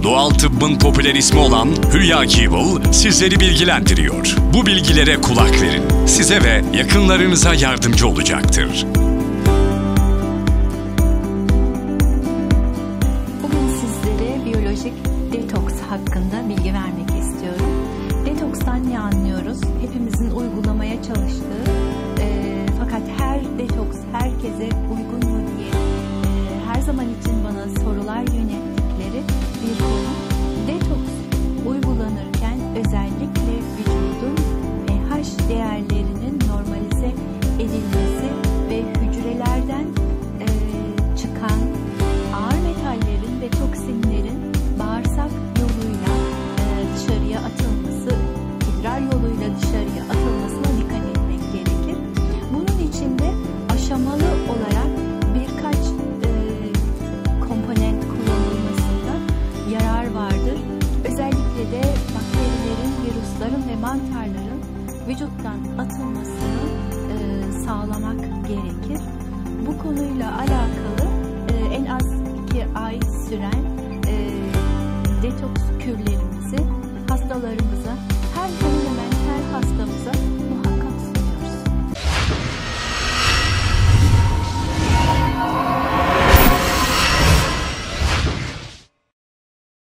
Doğal tıbbın popüler ismi olan Hülya Keeble sizleri bilgilendiriyor. Bu bilgilere kulak verin. Size ve yakınlarınıza yardımcı olacaktır. Bugün sizlere biyolojik detoks hakkında bilgi vermek istiyorum. Detokstan ne anlıyoruz? Hepimizin uygulamaya çalıştığı fakat her detoks herkese uygun mu diye her zaman için bana sorular yönelttikleri bir konu. Detoks uygulanırken özellikle vücudun pH değerlerinin normalize edilmesi ve hücrelerden çıkan ağır metallerin ve toksinlerin bağırsak yoluyla dışarıya atılması, idrar yoluyla dışarıya atılmasına dikkat etmek gerekir. Bunun için de aşamalı olarak birkaç komponent kullanılmasında yarar vardır. Özellikle de bakterilerin, virüslerin ve mantarların vücuttan atılmasını sağlamak gerekir. Bu konuyla alakalı en az 2 ay süren detoks kürlerimizi hastalarımıza, hemen her hastamıza